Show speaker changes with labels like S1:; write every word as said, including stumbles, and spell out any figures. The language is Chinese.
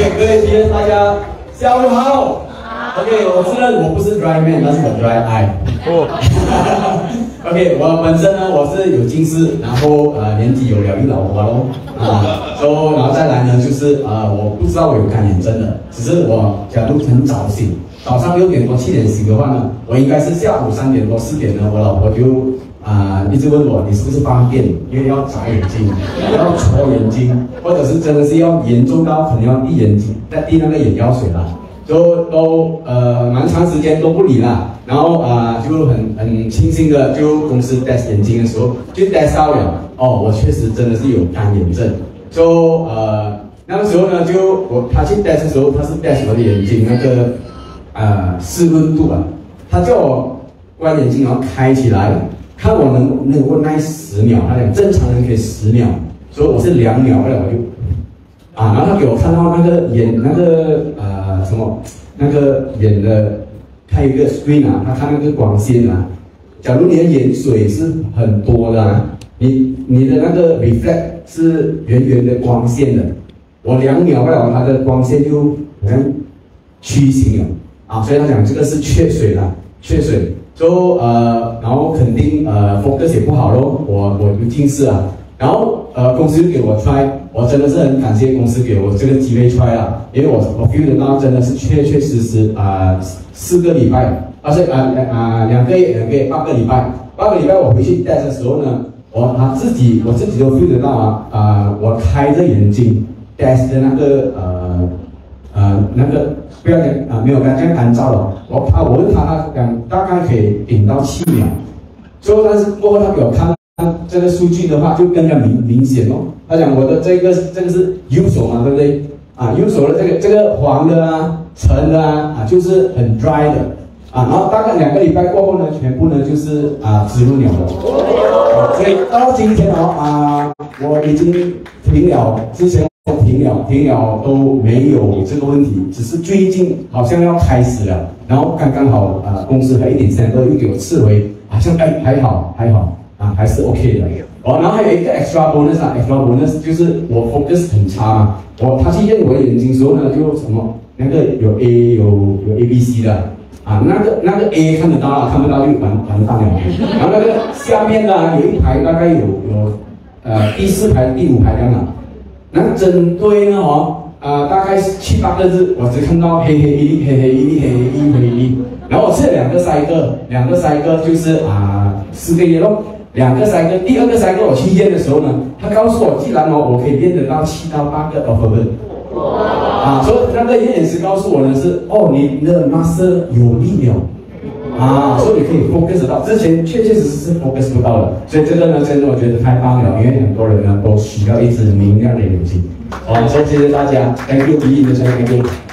S1: OK， 各位 P S 大家下午好。OK， 我知道我不是 dry man， 但是我 dry eye。哦。OK， 我本身呢我是有近视，然后呃年纪有了一老花咯。啊，所以然后再来呢就是呃我不知道我有干眼症的，只是我假如很早醒，早上六点多七点醒的话呢，我应该是下午三点多四点呢，我老婆就。 啊、呃，一直问我你是不是方便，因为要眨眼睛，要戳眼睛，或者是真的是要严重到可能要滴眼睛，再滴那个眼药水啦，就都呃蛮长时间都不理啦，然后啊、呃、就很很庆幸的就公司 test 眼睛的时候就 test 到了，哦我确实真的是有干眼症，就呃那个时候呢就我他去 test 的时候他是 test 我的眼睛那个呃湿润度啊，他叫我关眼睛然后开起来。 看我能能够耐十秒，他讲正常人可以十秒，所以我是两秒，后来我就啊，然后他给我看到那个眼那个呃什么那个眼的，看一个 screen 啊，他看那个光线啊，假如你的眼水是很多的、啊，你你的那个 reflect 是圆圆的光线的，我两秒后来它的光线就好像曲形了啊，所以他讲这个是缺水了，缺水。 就、so, 呃，然后肯定呃 focus 也不好咯，我我有近视啊，然后呃公司就给我 try， 我真的是很感谢公司给我这个机会 try 啦，因为我我 feel 得到真的是确确实实啊、呃、四个礼拜，而且啊啊两个月两个月八个礼拜，八个礼拜我回去 test 的时候呢，我他自己我自己都 feel 得到啊啊、呃、我开着眼睛 test 的那个呃呃那个。 不要讲啊，没有这样干燥了。我怕我问他，他讲大概可以顶到七秒。最后，但是过后他给我看这个数据的话，就更加明明显哦。他讲我的这个这个是右手嘛，对不对？啊，右手的这个这个黄的啊、橙的啊，啊就是很 dry 的啊。然后大概两个礼拜过后呢，全部呢就是啊滋润了的。所以到今天哦啊，我已经停了之前。 停了，停了都没有这个问题，只是最近好像要开始了，然后刚刚好啊、呃，公司还一点三个又给我赐回，好像哎还好还好啊，还是 OK 的。哦，然后还有一个 extra bonus 啊 ，extra bonus 就是我 focus 很差嘛，我他去验我的眼睛的时候呢，就什么那个有 A 有有 A B C 的啊，那个那个 A 看得到了，看不到就完完蛋了。然后那个下面呢有一排大概有有呃第四排第五排这样的。 那针对呢哦，啊、呃、大概七八个字，我只看到黑黑一粒，黑黑一粒，黑黑一粒，黑黑一粒。然后我吃了两个塞个，两个塞个就是啊、呃、四个月咯，两个塞个，第二个塞个我去验的时候呢，他告诉我，既然哦我可以验得到七到八个 alphabet， 啊，所以那个验眼师告诉我呢是，哦你的 muscle 有力了。 啊，所以你可以 focus 到，之前确确实实是 focus 不到的，所以这个呢，真的我觉得太棒了，因为很多人呢都需要一只明亮的眼睛。好，所以谢谢大家 ，thank you， 第一的 thank you。